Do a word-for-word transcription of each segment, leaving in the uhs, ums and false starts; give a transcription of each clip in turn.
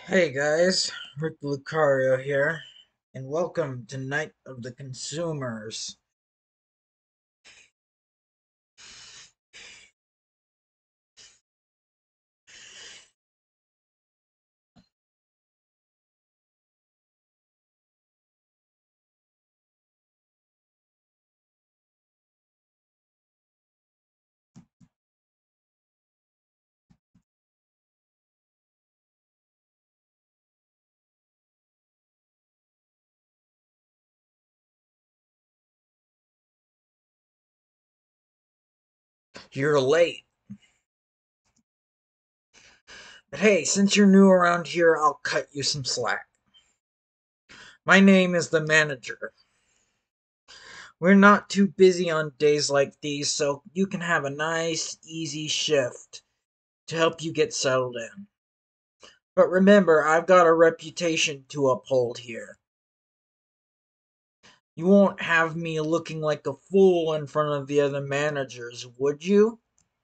Hey guys, Rick Lucario here, and welcome to Night of the Consumers. You're late, but hey, since you're new around here, I'll cut you some slack. My name is the manager. We're not too busy on days like these, so you can have a nice, easy shift to help you get settled in. But remember, I've got a reputation to uphold here. You won't have me looking like a fool in front of the other managers, would you?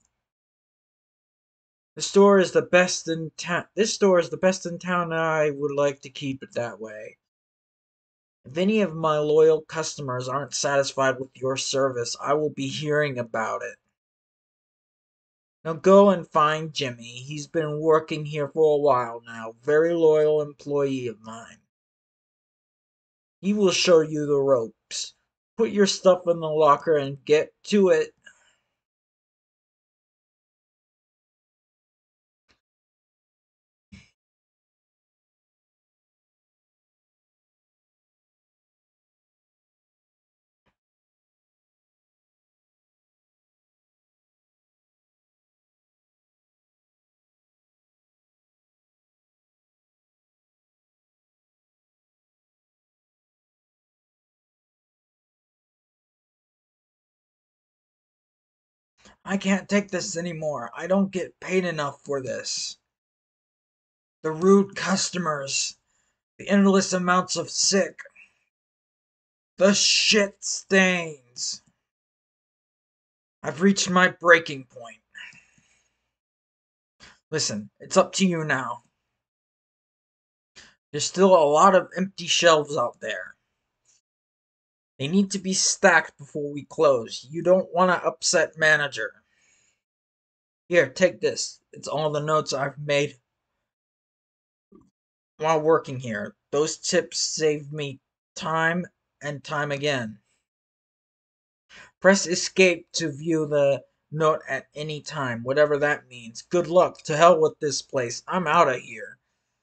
The store is the best in town. This store is the best in town, and I would like to keep it that way. If any of my loyal customers aren't satisfied with your service, I will be hearing about it. Now go and find Jimmy. He's been working here for a while now. Very loyal employee of mine. He will show you the ropes. Put your stuff in the locker and get to it. I can't take this anymore. I don't get paid enough for this. The rude customers, the endless amounts of sick, the shit stains. I've reached my breaking point. Listen, it's up to you now. There's still a lot of empty shelves out there. They need to be stacked before we close. You don't want to upset manager. Here, take this. It's all the notes I've made while working here. Those tips saved me time and time again. Press escape to view the note at any time, whatever that means. Good luck. To hell with this place. I'm out of here.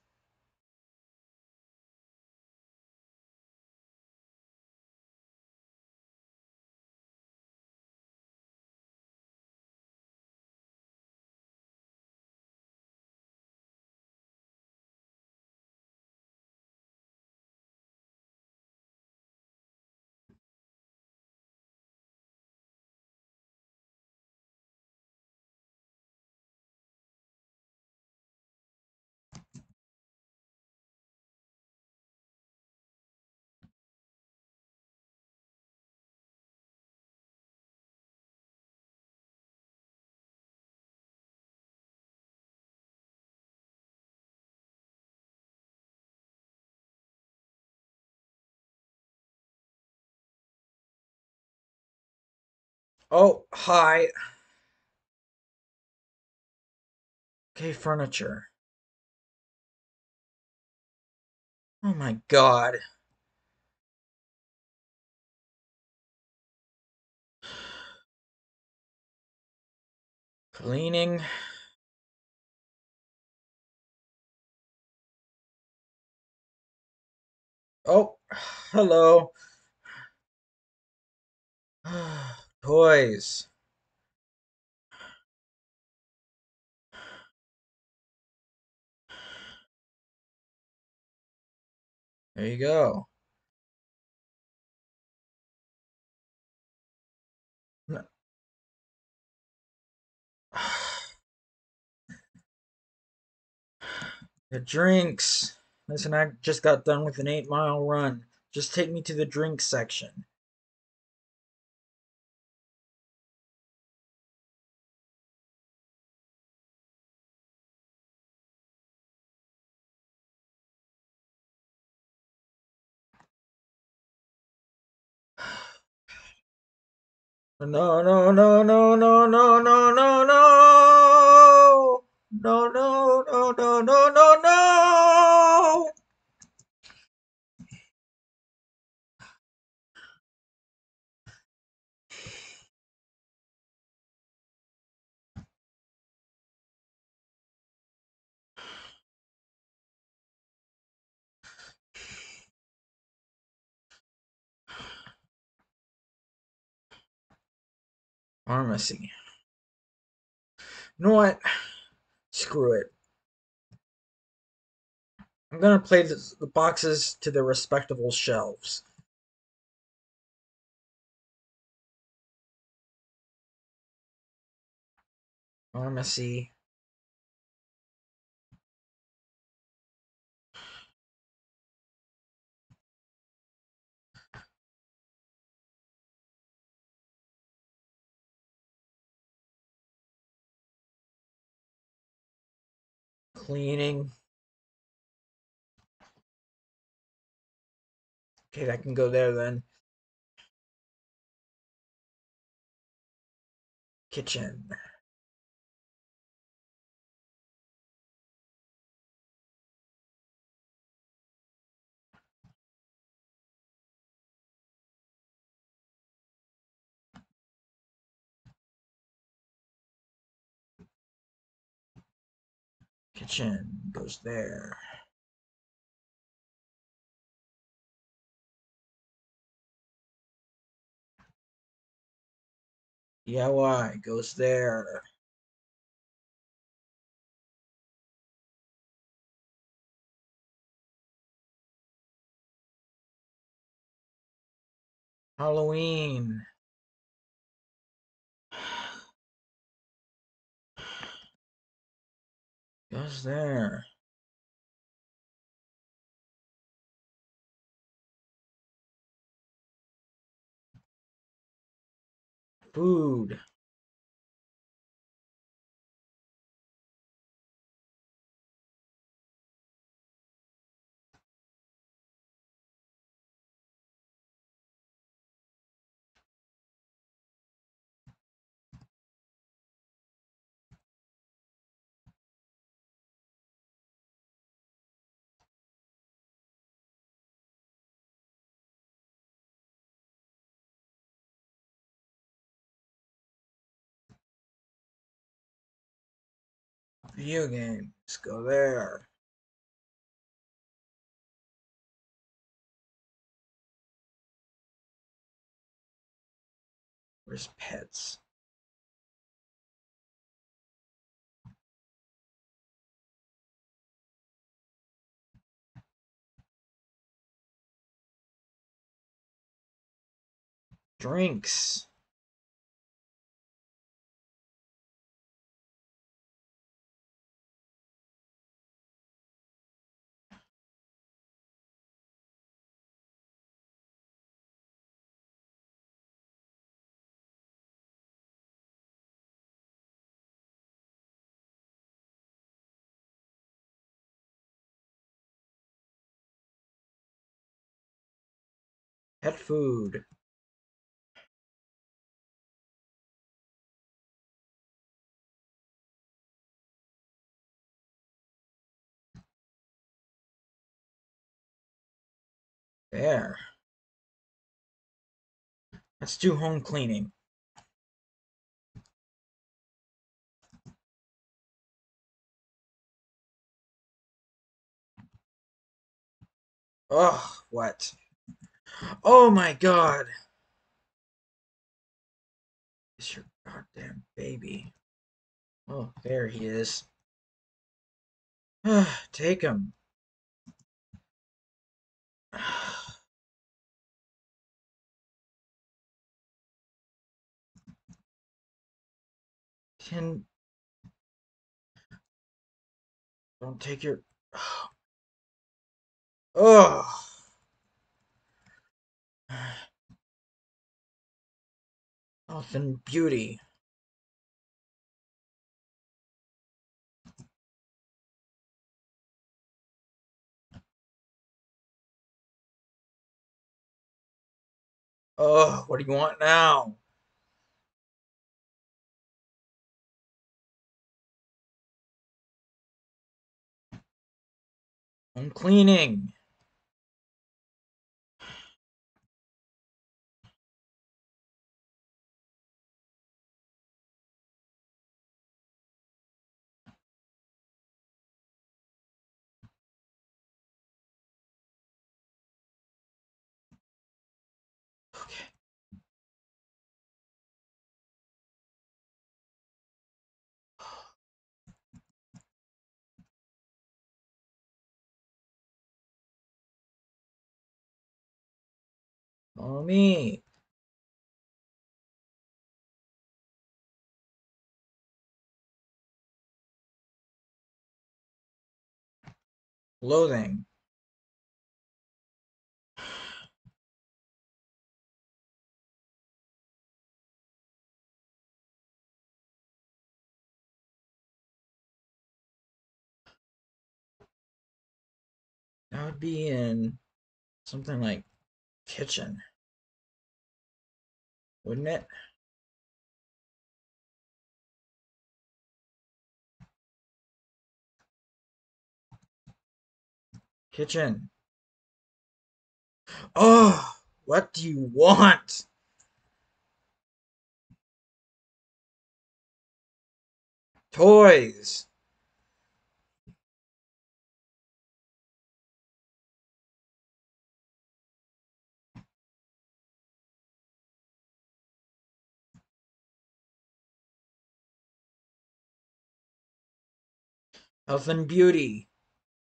Oh, hi. Okay, furniture. Oh my god. Cleaning. Oh, hello. Toys. There you go. The drinks. Listen, I just got done with an eight mile run. Just take me to the drinks section. No, no, no, no, no, no, no, no, no. No, no, no, no, no, no, no. Pharmacy. You know what? Screw it. I'm gonna place the, the boxes to their respectable shelves. Pharmacy. Cleaning. Okay, that can go there then. Kitchen. Kitchen goes there. D I Y goes there. Halloween goes there. Food. Video games go there. Where's pets? Drinks. Pet food. There. Let's do home cleaning. Ugh, what? Oh my god. It's your goddamn baby. Oh, there he is. Take him. Can don't take your Ugh. Health and beauty. Oh, what do you want now? I'm cleaning. Okay. Follow me. Loathing. That would be in something like kitchen, wouldn't it? Kitchen. Oh, what do you want? Toys. Health and beauty.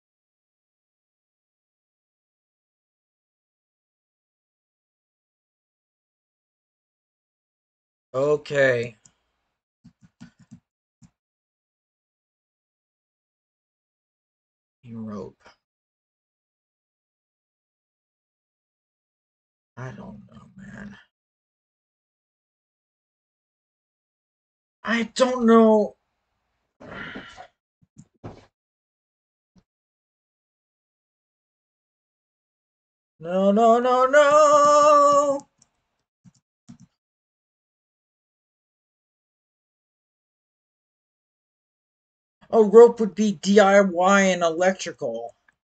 Okay. Rope. I don't know, man. I don't know. No, no, no, no. A rope would be D I Y and electrical.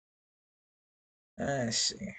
I see.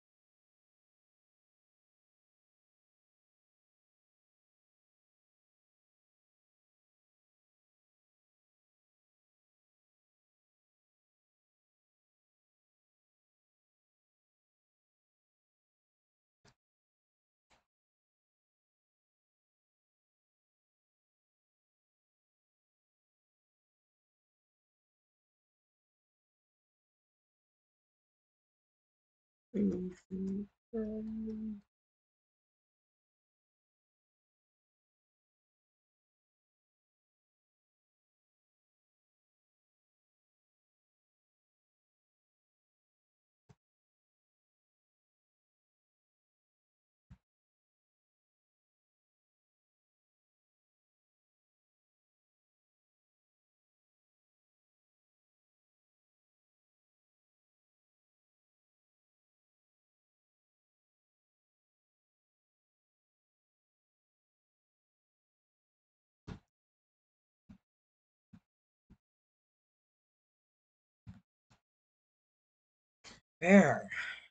There.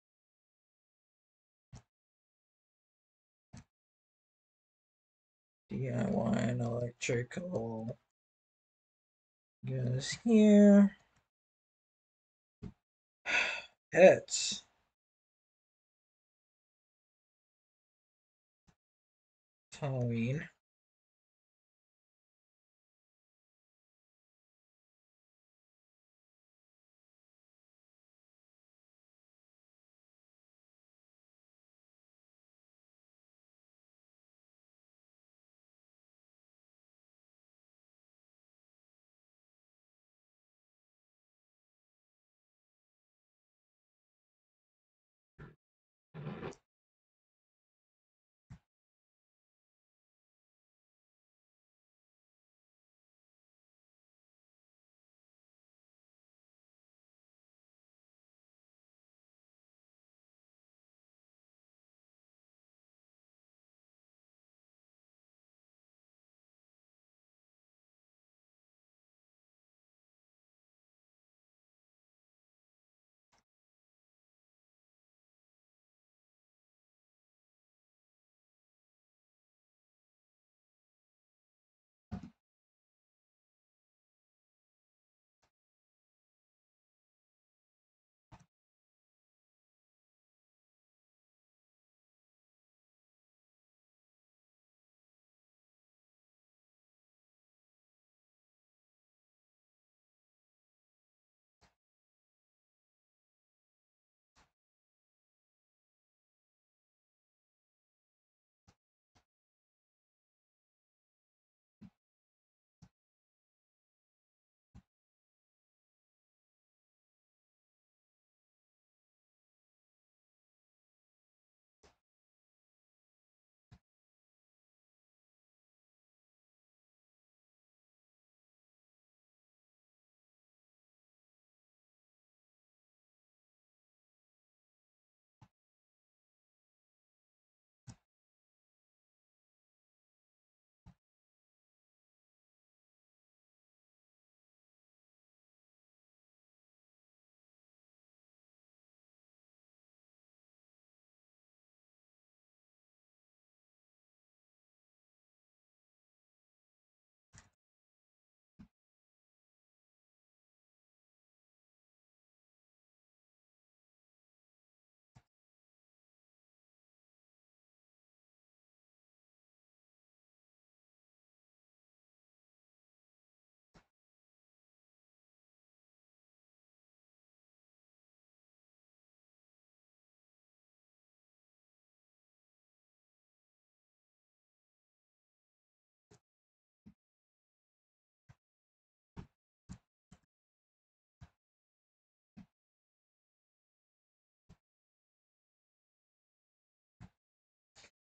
D I Y and electrical goes here. Pets. Halloween.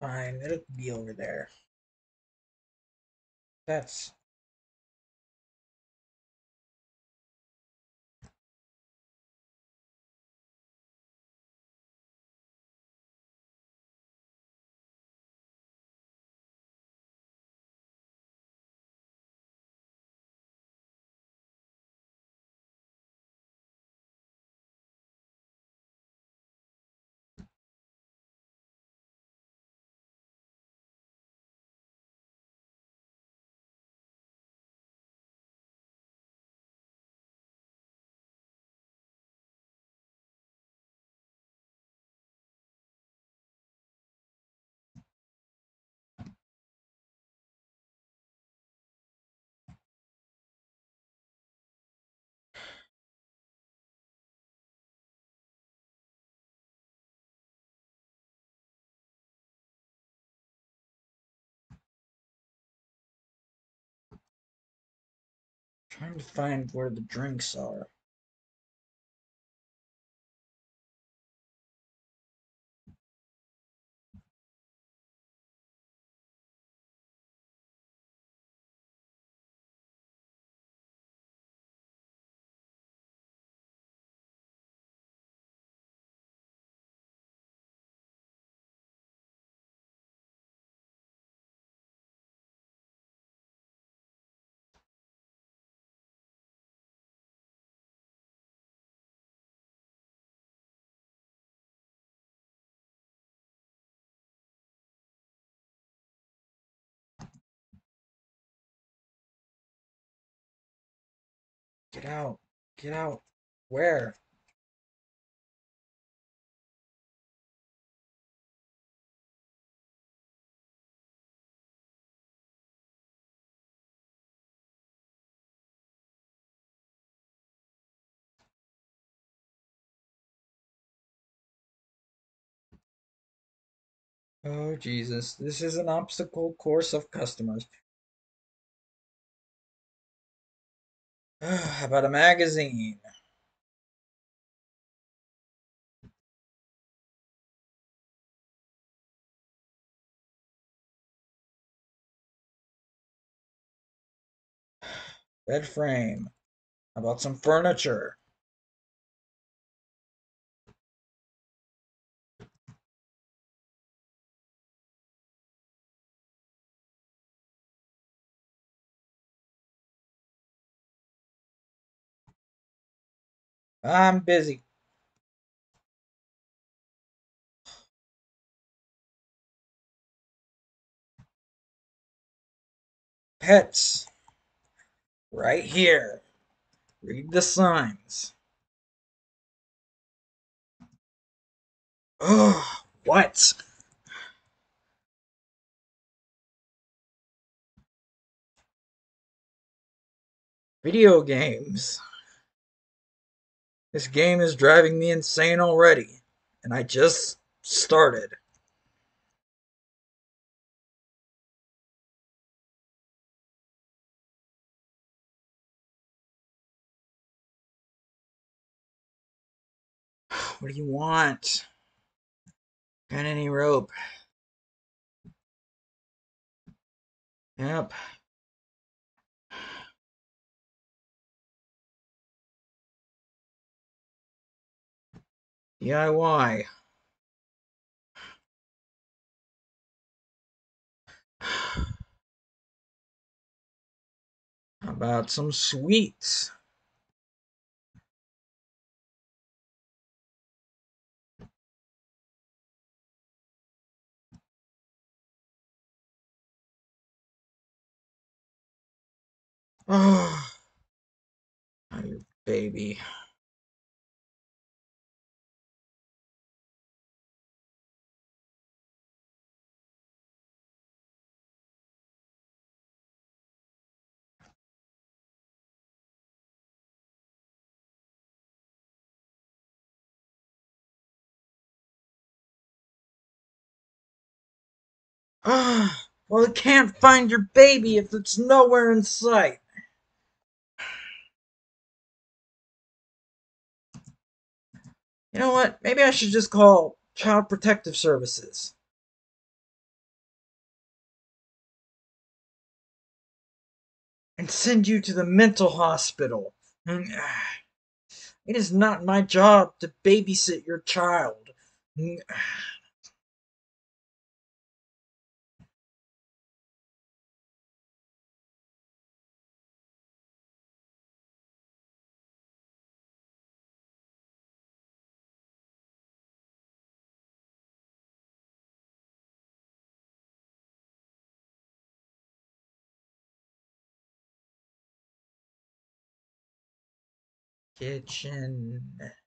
Fine, it'll be over there. That's trying to find where the drinks are. Get out. Get out. Where? Oh, Jesus. This is an obstacle course of customers. How about a magazine? Bed frame. How about some furniture? I'm busy. Pets. Right here. Read the signs. Ugh, what? Video games. This game is driving me insane already. And I just started. What do you want? Got any rope? Yep. D I Y. How about some sweets? Oh, you baby. Ah, well, it can't find your baby if it's nowhere in sight. You know what? Maybe I should just call Child Protective Services. and send you to the mental hospital. It is not my job to babysit your child. Kitchen.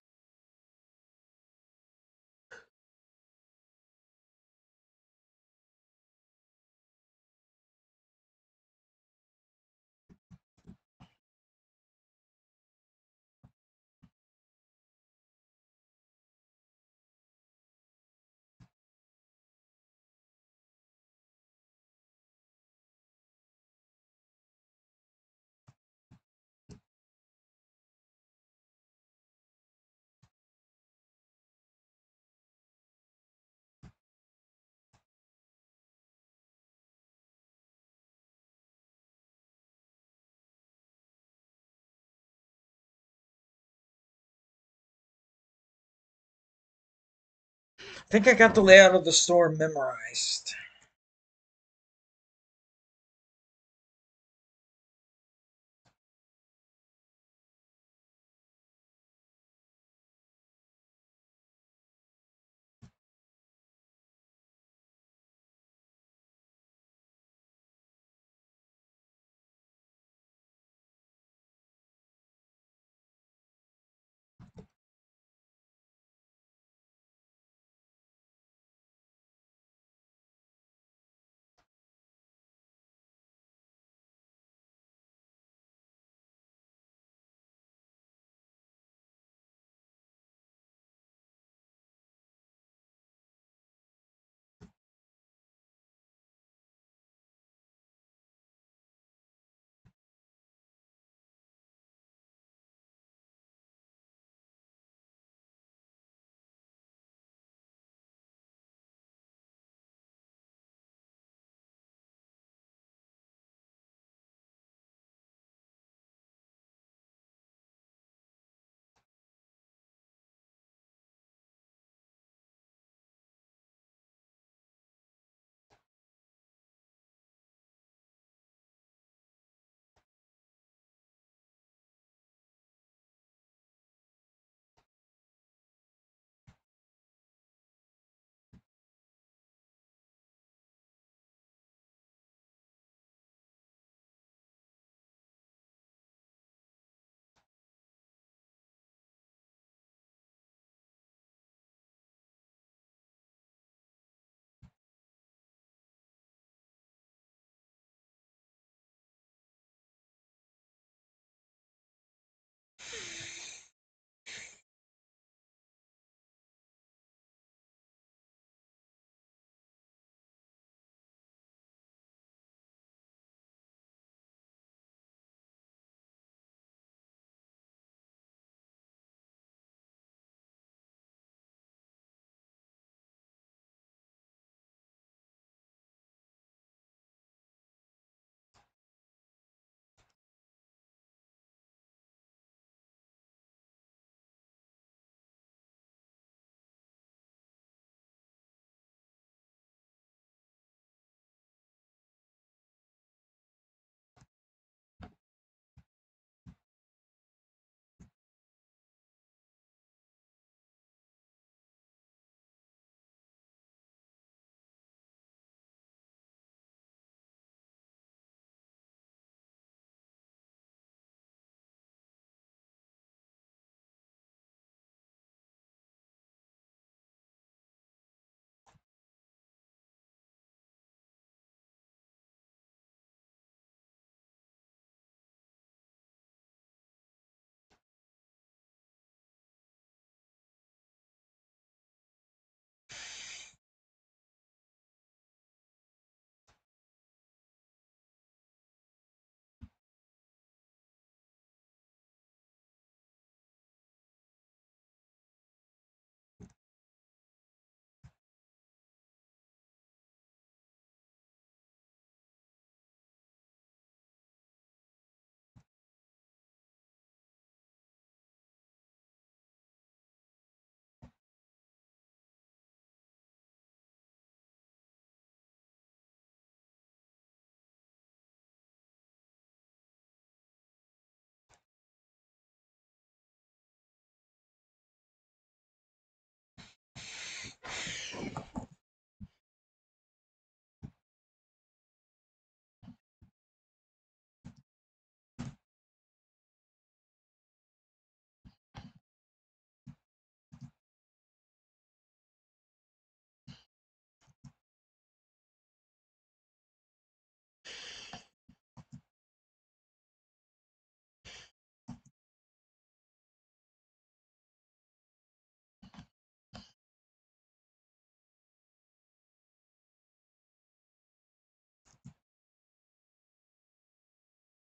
I think I got the layout of the store memorized.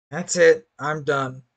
That's it. I'm done.